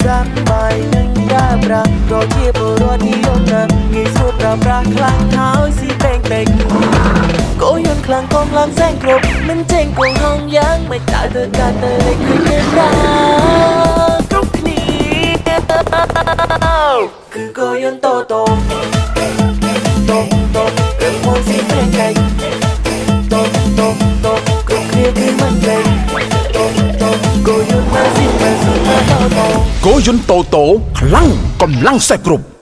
សាប់បាយនឹងដើរប្រារកជាពលរដ្ឋនិយមណាស់ងាយស្រួលប្រើប្រាស់ខ្លាំងហើយស៊ីពេងពេកគោយន្តខ្លាំងកុំឡើងសែងគ្រប់មិនចេញគងហងយ៉ាងមិនដើរទៅកាន់ទៅលេខឃើញមានដាគ្រប់គ្នាគឺគោយន្តតូរឿងមកស៊ីពេងពេកតូគ្រប់គ្នាគឺមិនពេកគោយន្តមកស៊ីពេងសុទ្ធតូโกยุนโตโตคลั่งกำลังแสกรุบ